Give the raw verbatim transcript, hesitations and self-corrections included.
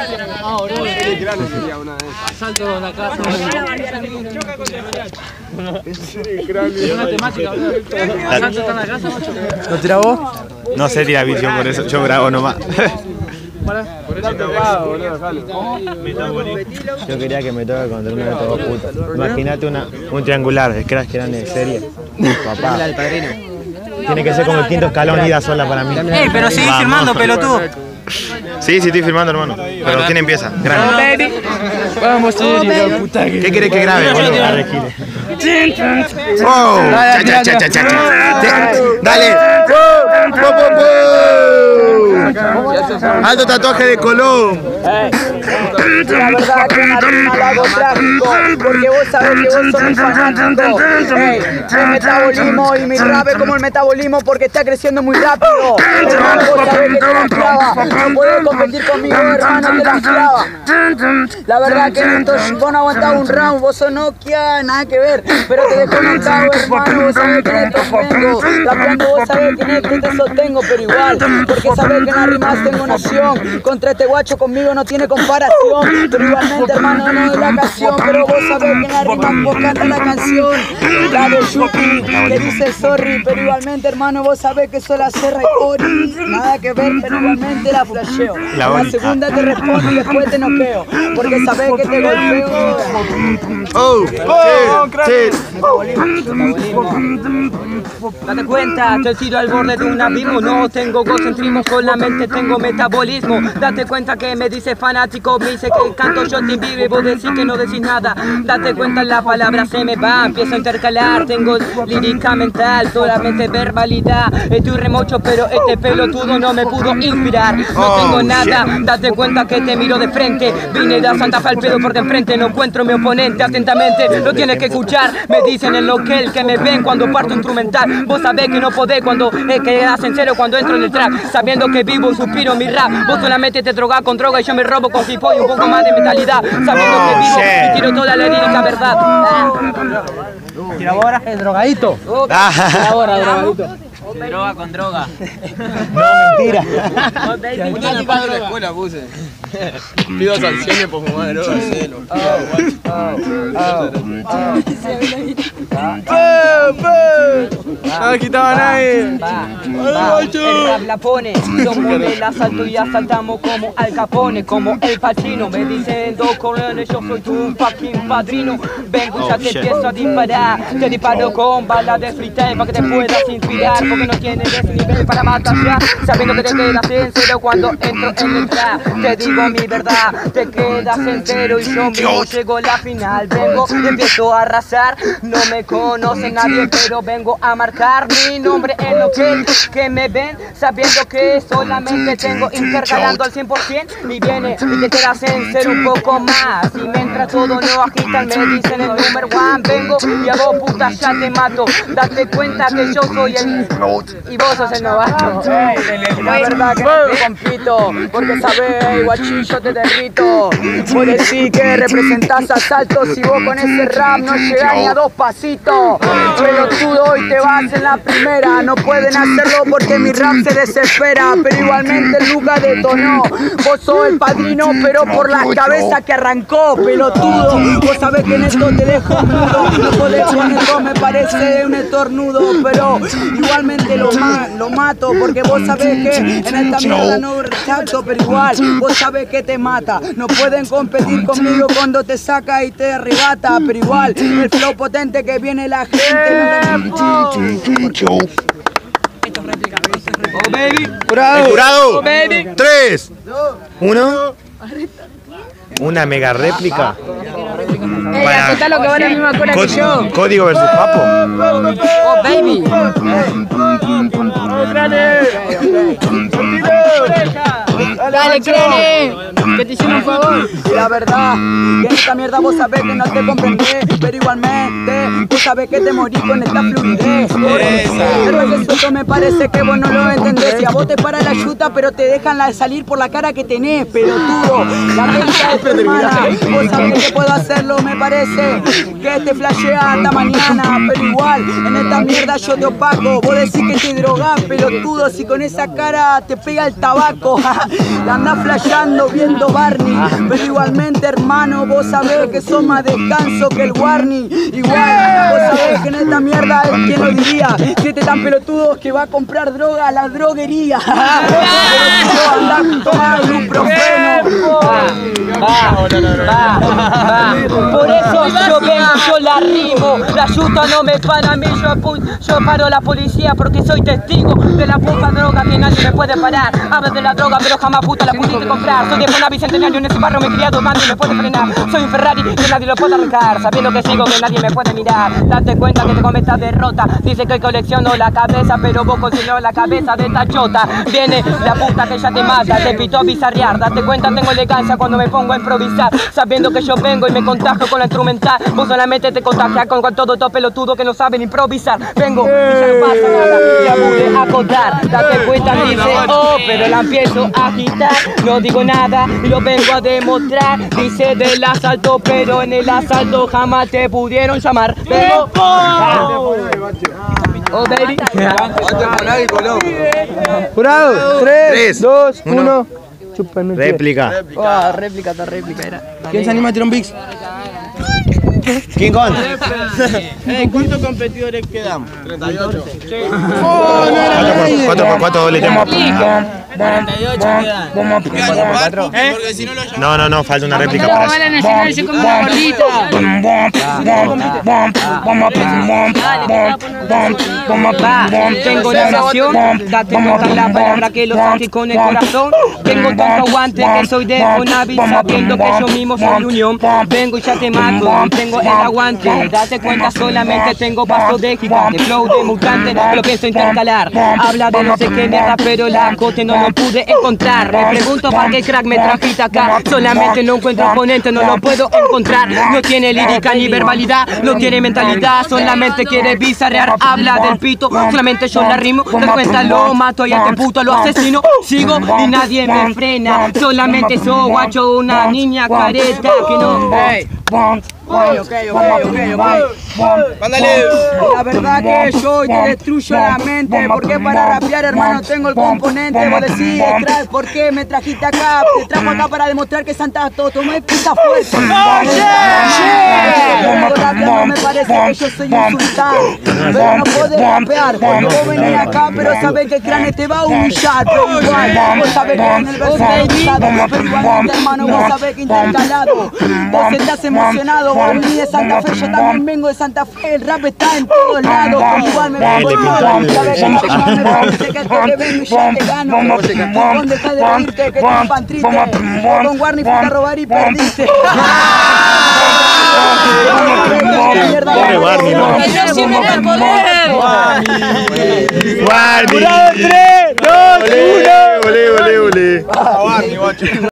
Ah, boludo. Asalto a la casa. Una temática, boludo. Asalto a la casa. ¿No tira vos? No sé tirar visión por eso, yo grabo nomás. Yo quería que me toque contra uno de estos dos putos. Imagínate una, un triangular, es que eras que eran de serie. Papá. Tiene que ser como el quinto escalón ida sola para mí. Ey, pero seguís filmando, pelotudo. Sí, sí estoy filmando, hermano. Pero ¿quién empieza? Grande. Vamos, puta que... ¿Qué querés que grabe, boludo? ¡Oh! ¡Cha, cha, cha, cha, cha! ¡Dale! ¡Alto tatuaje de Colón! La verdad que una rima la hago trágico, porque vos sabés que vos sos un fanático. Ey, el metabolismo y mi rap es como el metabolismo porque está creciendo muy rápido. Hermano, vos sabés que te la clava, no podés competir conmigo, hermano, te la clava. La verdad que esto, vos no aguantás un round, vos sos Nokia, nada que ver, pero te dejo notado, hermano, vos sabés que en esto vengo. Rapeando vos sabés que en esto te sostengo, pero igual, porque sabés que en las rimas tengo nación. Contra este guacho conmigo no tiene comparación, pero igualmente, hermano, no es la canción, pero vos sabés que en la rima vos cantas la canción, la de Yupi, que dice sorry, pero igualmente, hermano, vos sabés que soy la Serra y Ori, nada que ver, pero igualmente la flasheo. La, la segunda te respondo y después te noqueo, porque sabés que te golpeo. ¡Oh! ¡Oh! Date cuenta, te tiro al borde de un abismo. No tengo egocentrismo, solamente tengo metabolismo. Date cuenta que me dice fanático, me dice que canto yo te vivo y vos decís que no decís nada. Date cuenta, la palabra se me va, empiezo a intercalar. Tengo lírica mental, solamente verbalidad. Estoy remocho, pero este pelotudo no me pudo inspirar. No tengo nada, date cuenta que te miro de frente. Vine de Santa Fe al pedo porque enfrente no encuentro mi oponente. Atentamente, lo tienes que escuchar. Me dicen en lo que el que me ven cuando parto instrumental. Vos sabés que no podés cuando es que das en cero cuando entro en el track. Sabiendo que vivo, suspiro mi rap. Vos solamente te drogas con droga y yo me robo con hip hop y un poco más de mentalidad. Sabiendo que vivo y tiro toda la lírica verdad. ¿Tira ahora? El drogadito. Ah. Tira ahora, drogadito. Droga con droga. No, mentira. Una tipa de la escuela puse. Pido sanciones por fumar droga, celo. No me quitaba nadie. El rap la pone, lo mueve el asalto y asaltamos como Al Capone, como El Pacino. Me dicen dos corleones, yo soy tu fucking padrino. Vengo y ya te empiezo a disparar. Te disparo con balas de freestyle para que te puedas inspirar. Porque no tienes ese nivel para batallar. Sabiendo que te quedas en cero cuando entro en el trap. Te digo mi verdad, te quedas entero y yo mismo llego a la final. Vengo y empiezo a arrasar. No me conoce nadie, pero vengo a marcar mi nombre en lo que, que me ven, sabiendo que solamente tengo intercalando al cien por cien. Y viene y te quedas en ser un poco más. Y mientras todo no agitan, me dicen el number one. Vengo y hago puta, ya te mato. Date cuenta que yo soy el y vos sos el novato. La verdad que no te compito, porque sabés, guachín, yo te derrito. Vos decís que representás asaltos y vos con ese rap no llegás ni a dos pasitos. Pelotudo, hoy te vas en la primera. No pueden hacerlo porque mi rap se desespera, pero igualmente Lucas detonó. Vos sos el padrino, pero por la cabeza que arrancó, pelotudo. Vos sabés que en esto te dejo mudo. No podés con esto, me parece un estornudo, pero igualmente lo, ma lo mato, porque vos sabés que en esta mierda no rechazo, pero igual vos sabés que te mata. No pueden competir conmigo cuando te saca y te arrebata, pero igual el flow potente que viene la gente. Oh baby, ¡Jurado! ¡Jurado! Oh baby. ¡Tres! ¡Uno! Una mega réplica. Ey, aceptá lo que va a la misma cola que yo. Código versus Papo. Oh baby. Dale, Crene, que te hicieron un favor. La verdad, que en esta mierda vos sabés que no te comprendés, pero igualmente vos sabés que te morís con esta fluidez. Pero el suelto me parece que vos no lo entendés. Si a vos te para la chuta, pero te dejan la de salir por la cara que tenés, pelotudo. La renta es tu hermana, vos sabés que puedo hacerlo, me parece que te flashea hasta mañana, pero igual en esta mierda yo te opaco. Vos decís que te drogás, pelotudo, si con esa cara te pega el tabaco. La andás flasheando viendo Barney. Pero igualmente, hermano, vos sabés que sos más descanso que el Warney. Igual, vos sabés que en esta mierda es quien lo diría. Siete tan pelotudos que va a comprar droga a la droguería. Andás tomando un profeno. Va, va, va. Por eso yo vengo, yo la rimo. La yuta no me para a mí, yo, yo paro a la policía porque soy testigo de la puta droga que nadie me puede parar. Hablas de la droga pero jamás puta la pudiste comprar. Soy de buena bicentenario, en ese barrio me he criado, nadie me puede frenar. Soy un Ferrari que nadie lo puede arrancar, sabiendo que sigo que nadie me puede mirar. Date cuenta que te comes esta derrota. Dice que colecciono la cabeza, pero vos coleccionó la cabeza de esta chota. Viene la puta que ya te mata, te pitó a bizarrear. Date cuenta, tengo elegancia cuando me pongo a improvisar, sabiendo que yo vengo y me contagio con la instrumental. Vos solamente te contagias con, con todo estos pelotudos que no saben improvisar. Vengo y ya no pasa nada, ya pude acotar. Date cuenta, dice, oh, pero la empiezo a agitar. No digo nada y lo vengo a demostrar. Dice del asalto, pero en el asalto jamás te pudieron llamar. Vengo, oh, oh baby. Jurado, tres, dos, uno. Réplica. Oh, réplica, ta réplica era. ¿Quién se anima a tirar un Vix? King Kong. ¿Cuántos competidores quedamos? treinta y ocho. cuatro por cuatro doble tempo. cuarenta y ocho quedan. Porque si no lo No, no, no, falta una réplica para eso. Tengo la oración, date cuenta la palabra que lo saque con el corazón. Tengo tanto aguante que soy de Fonavi, sabiendo que yo mismo soy unión. Vengo y ya te mato, tengo el aguante. Date cuenta, solamente tengo paso de gigante, flow de mutante, lo pienso intercalar. Habla de no sé qué mierda, pero la cote no lo pude encontrar. Me pregunto para qué crack me trajiste acá. Solamente no encuentro oponente, no lo puedo encontrar. No tiene lírica ni verbalidad, no tiene mentalidad, solamente quiere bizarrear. Habla del pito, solamente yo la rimo. Te cuenta, lo mato y a este puto lo asesino. Sigo y nadie me frena, solamente soy guacho, una niña careta que no... Ok, ok, ok, ok, ok. Mándale. La verdad que yo hoy te destruyo la mente, porque para rapear, hermano, tengo el componente. Vos decís, Stral, ¿por qué me trajiste acá? Te trajo acá para demostrar que Santa Toto me pisa fuerte. Rapeando me parece que yo soy un sultán, pero no podés rapear, porque vos venís acá, pero sabés que el cráneo te va a humillar. Pero igual, vos sabés que en el verso he pisado, pero igualmente, hermano, vos sabés que intercalado, vos estás emocionado. Vení de Santa Fe, yo también vengo de Santa Fe, el rap está en todos lados, pero igual me vengo de todo. Sabes que no me parece que esto que vengo y ya te gano. ¿Dónde estás de reírte? Que te pan triste. Con Warney fuiste a robar y perdiste. Pobre Barney, no. No sirve para el poder. Barney. tres, dos, uno. Olé, olé, olé. Barney, guacho.